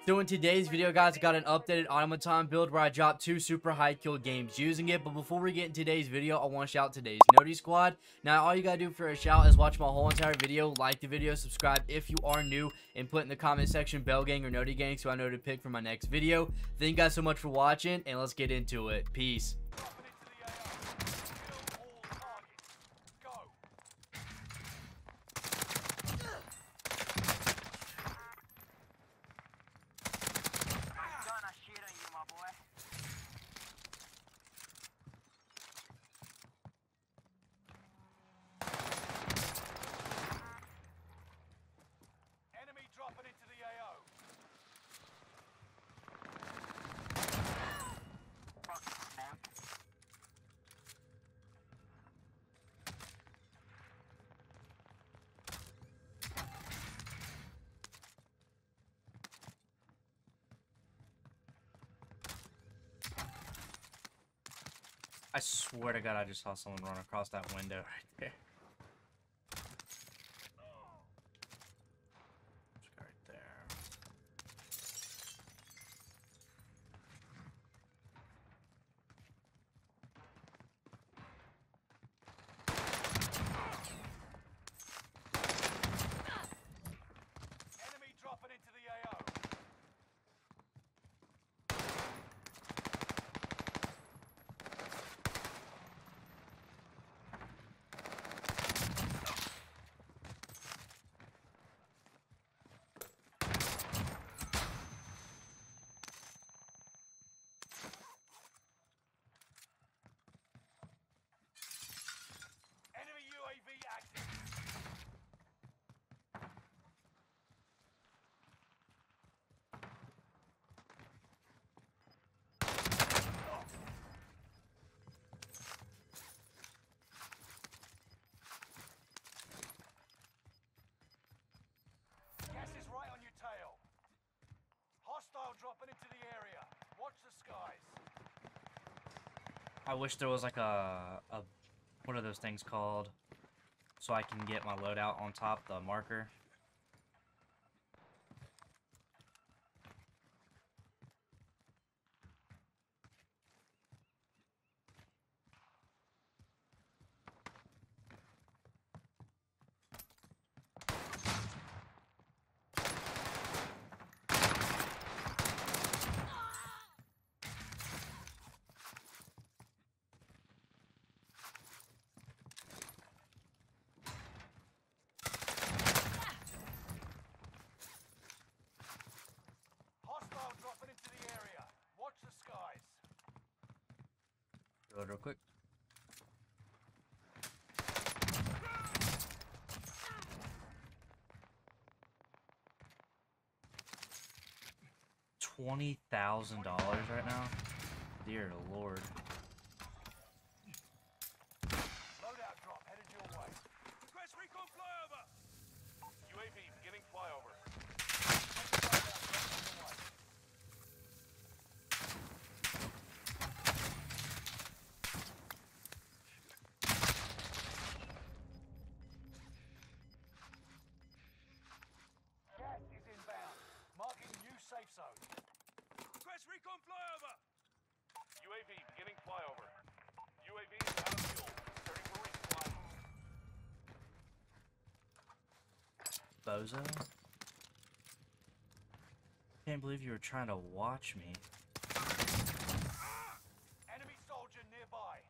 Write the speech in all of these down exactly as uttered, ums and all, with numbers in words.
So in today's video, guys, I got an updated automaton build where I dropped two super high kill games using it. But before we get in today's video, I want to shout today's Noti Squad. Now, all you gotta do for a shout is watch my whole entire video, like the video, subscribe if you are new, and put in the comment section Bell Gang or Noti Gang so I know to pick for my next video. Thank you guys so much for watching, and let's get into it. Peace. Dropping into the A O. I swear to God, I just saw someone run across that window right there. Dropping into the A O. Enemy U A V active. Hostile dropping into the area. Watch the skies. I wish there was like a, a what are those things called? So I can get my loadout on top, the marker. Dropping into the area. Watch the skies. Reload real quick. Twenty thousand dollars right now? Dear Lord. Loadout drop headed your way. Request recon flyover. U A V beginning flyover. Safe zone. Request recon flyover. U A V beginning flyover. U A V is out of fuel. Starting for resupply. Bozo? Can't believe you were trying to watch me. Enemy soldier nearby.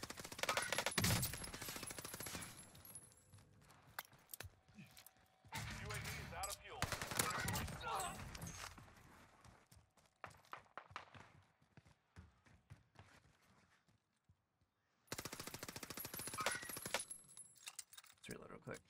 U A V is out of fuel. Starting for resupply. Let's reload real quick.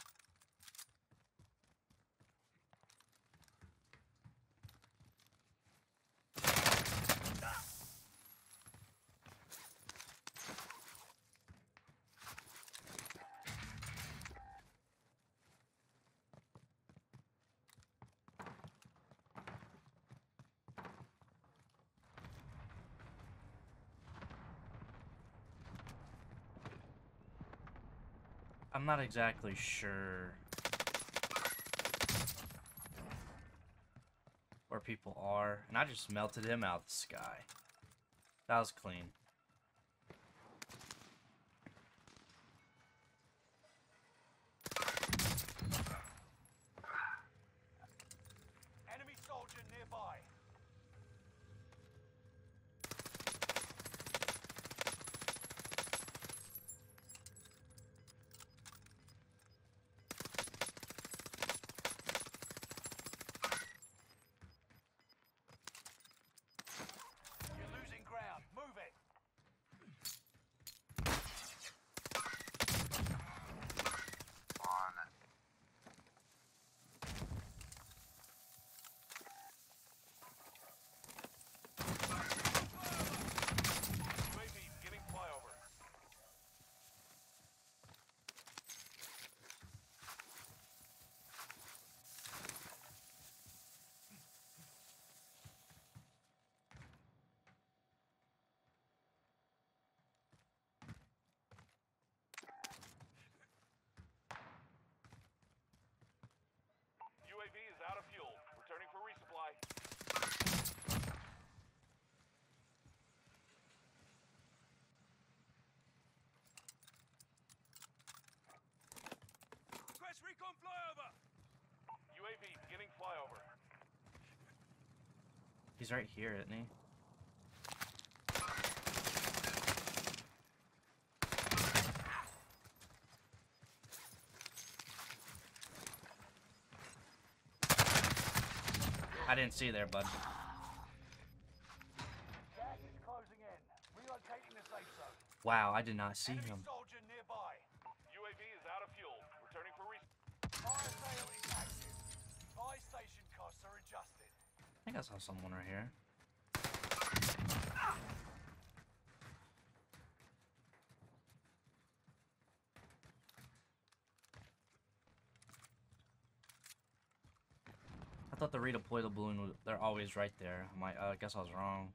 I'm not exactly sure where people are, and I just melted him out of the sky. That was clean. Enemy soldier nearby. You're losing ground. Move it. U A V beginning flyover. U A V is out of fuel. Returning for resupply. Request recon flyover. U A V beginning flyover. He's right here, isn't he? I didn't see you there, bud. Gas is closing in. Relocating the safe zone. Wow, I did not see Enemy him. soldier nearby. U A V is out of fuel. Returning for res. Fire sale is active. Buy station costs are adjusted. I think I saw someone right here. I thought the redeploy the balloon was, they're always right there. I'm like, uh, I guess I was wrong.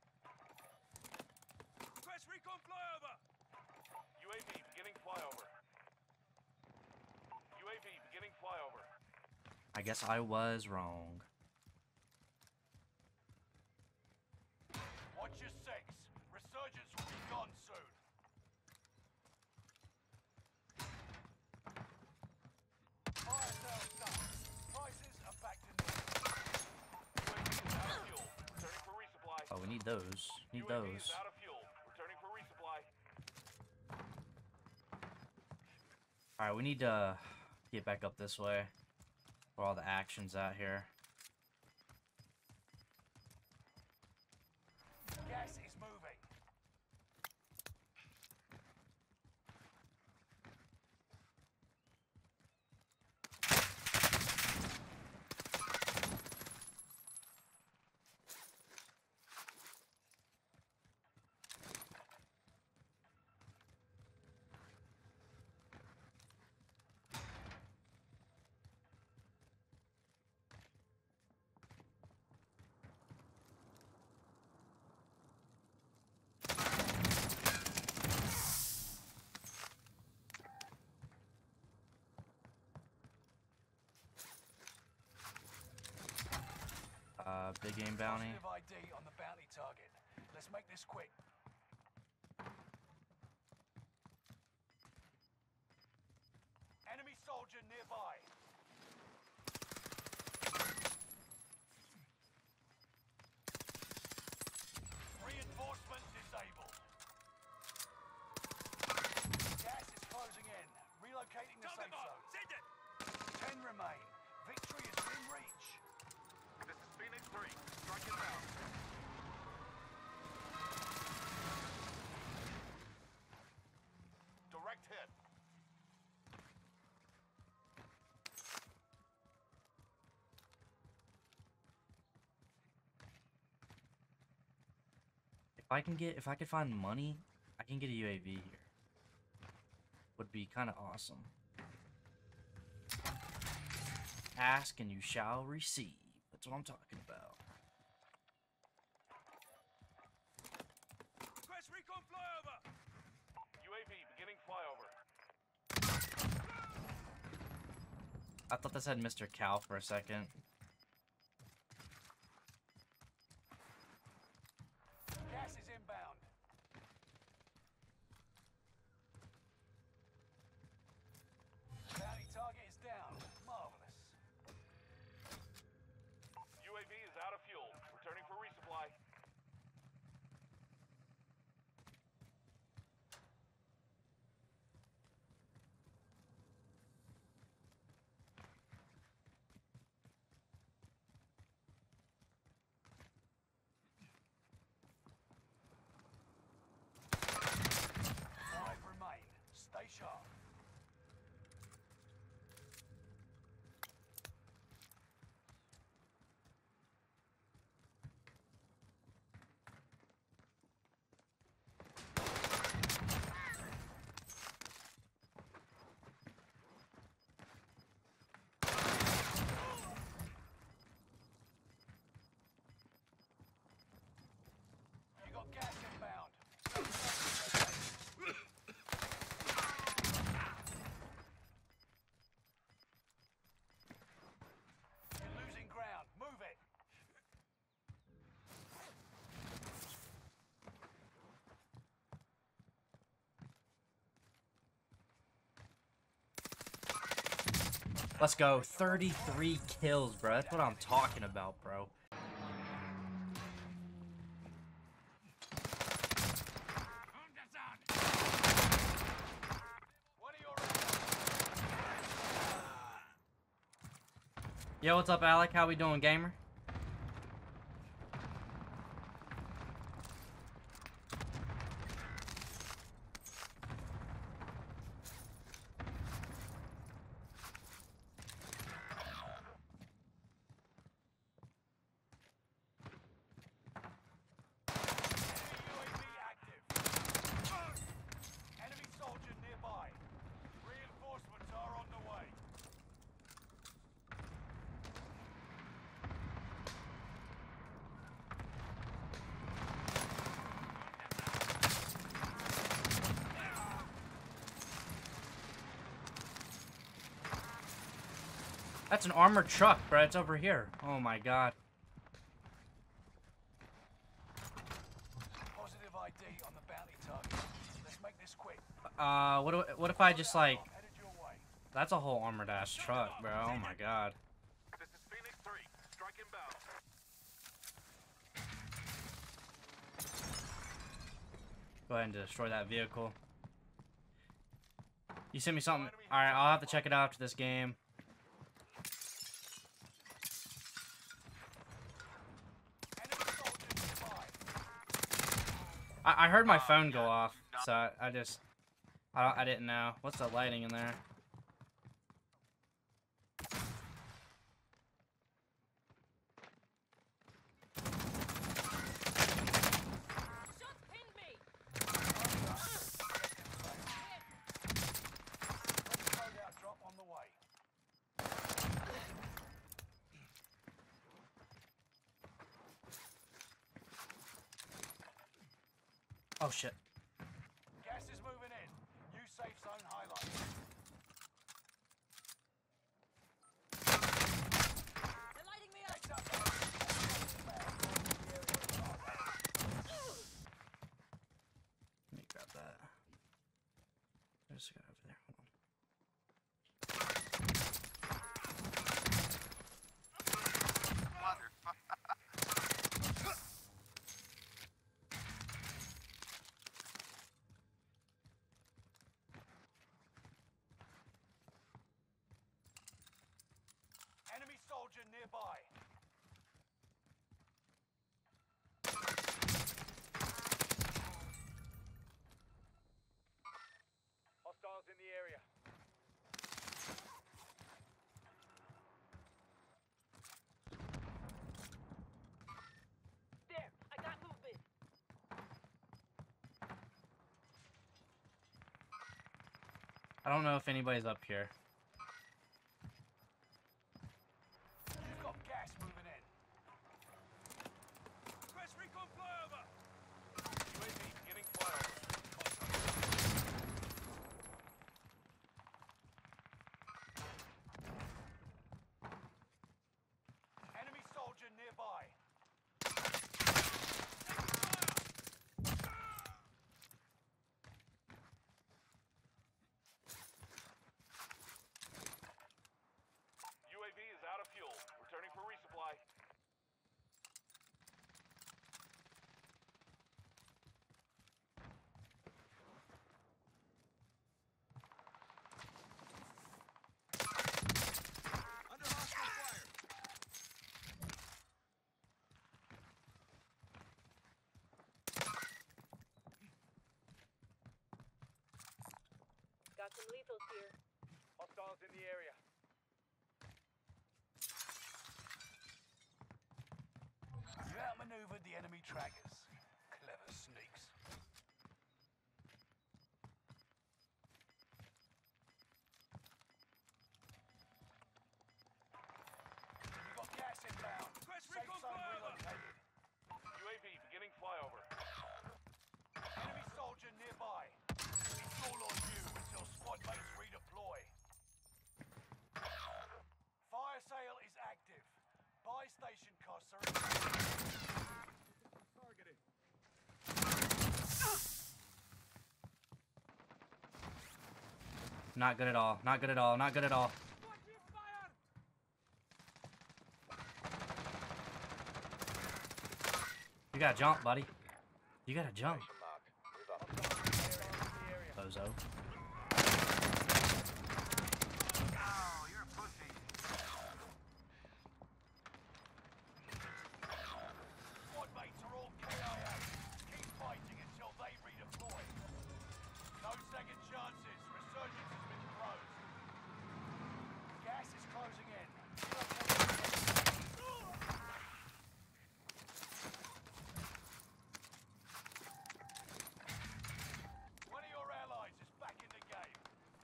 Request recon flyover. U A V beginning flyover. U A V beginning flyover. I guess I was wrong. Watch your six. Resurgence will be gone soon. Fire sale done. Prices are back to normal. U A V is out of fuel. Returning for resupply. Oh, we need those. Need U A V those. is out of fuel. Returning for resupply. Alright, we need to get back up this way. Where all the action's out here. Gas is moving. Uh, big game bounty. Positive I D on the bounty target. Let's make this quick. Enemy soldier nearby. Reinforcement disabled. Gas is closing in. Relocating the safe zone. Send it. Ten remain. Victory is within reach. This is Phoenix three. Strike it down. Direct hit. If I can get, if I could find money, I can get a U A V here. Would be kind of awesome. Ask and you shall receive. That's what I'm talking about. Request recon flyover. U A V beginning flyover. I thought this had Mister Cal for a second. Let's go. thirty-three kills, bro. That's what I'm talking about, bro. Yo, what's up, Alec? How we doing, gamer? That's an armored truck, bro. It's over here. Oh my god. Positive I D on the bounty target. Let's make this quick. Uh, what do, what if I just like? That's a whole armored ass truck, bro. Oh my god. This is Phoenix three. Strike inbound. Go ahead and destroy that vehicle. You sent me something. All right, I'll have to check it out after this game. I, I heard my phone go off, so I, I just, I, don't, I didn't know. What's the lighting in there? Oh shit. Gas is moving in. New safe zone highlight. They're lighting me up. Let me grab that. There's a guy over there. Hold on. Enemy soldier nearby. Hostiles in the area. There, I got movement. I don't know if anybody's up here. You've got gas moving in. Request recon flyover. U A V beginning flyover. Enemy soldier nearby. U A V is out of fuel. Returning for resupply. Under hostile fire. Got some lethals here. Hostiles in the area. You outmaneuvered the enemy trackers. Clever sneaks. You got gas inbound. Safe zone relocated. U A V beginning flyover. Enemy soldier nearby. It's all on you until squad mates redeploy. Fire sale is active. Buy station costs are targeted. Not good at all. Not good at all. Not good at all. Watch your fire! gotta jump, buddy. You gotta jump. Bozo. Squad mates are all K I A. Keep fighting until they redeploy. No second chances. Resurgence has been closed. Gas is closing in. One of your allies is back in the game.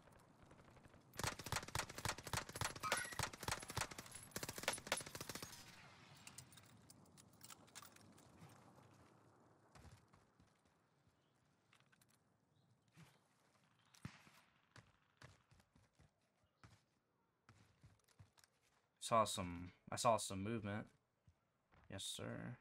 Saw some. I saw some movement. Yes, sir.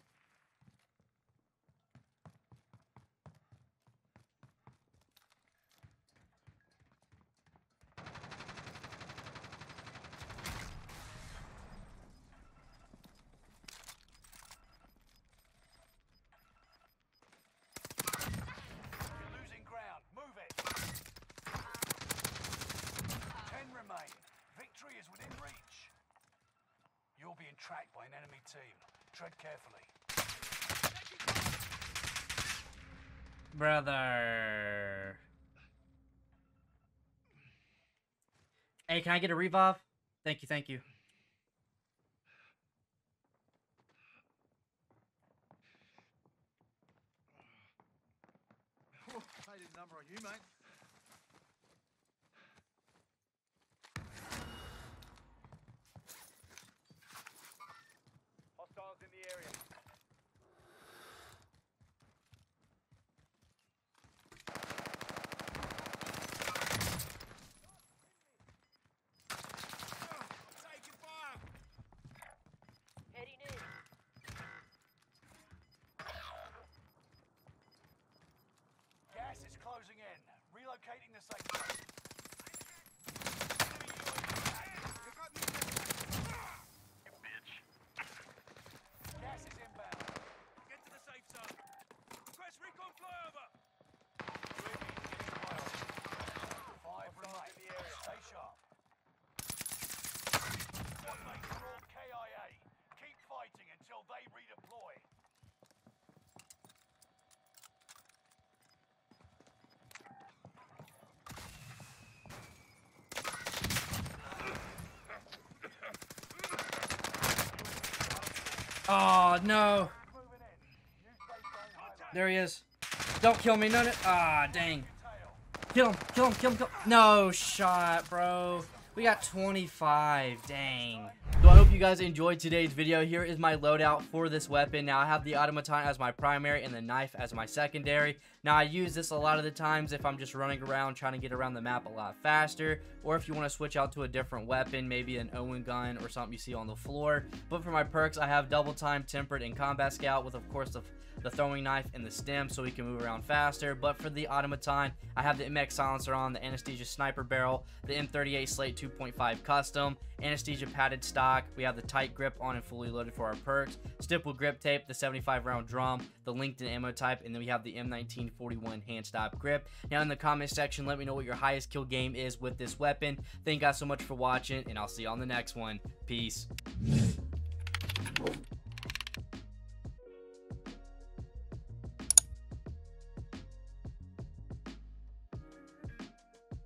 You're losing ground. Move it. Ten remain. Victory is within reach. You're being tracked by an enemy team. Tread carefully. Brother. Hey, can I get a revive? Thank you, thank you. I did a number on you, mate. Hostiles in the area. Taking fire! Heading in. Gas is closing in. Relocating the safe zone. Gas is inbound. Get to the safe zone. Request recon flyover! Five remain. Stay sharp. Squad mates are all K I A. Keep fighting until they redeploy. Oh, no. Moving in. New safe zone highlighted. There he is. Don't kill me, none of. Ah, dang. Tail. Kill him, kill him, kill him, kill him. No shot, bro. We got twenty-five. Dang. So I hope you guys enjoyed today's video. Here is my loadout for this weapon. Now I have the automaton as my primary and the knife as my secondary. Now I use this a lot of the times if I'm just running around trying to get around the map a lot faster, or if you want to switch out to a different weapon, maybe an Owen gun or something you see on the floor. But for my perks, I have double time, tempered, and combat scout with, of course, the the throwing knife and the stem so we can move around faster. But for the automaton, I have the M X silencer on, the anesthesia sniper barrel, the M thirty-eight Slate two point five custom, anesthesia padded stock. We have the tight grip on and fully loaded for our perks, stipple grip tape, the seventy-five round drum, the LinkedIn ammo type, and then we have the M nineteen forty-one hand stop grip. Now in the comment section, let me know what your highest kill game is with this weapon. Thank you guys so much for watching, and I'll see you on the next one. Peace.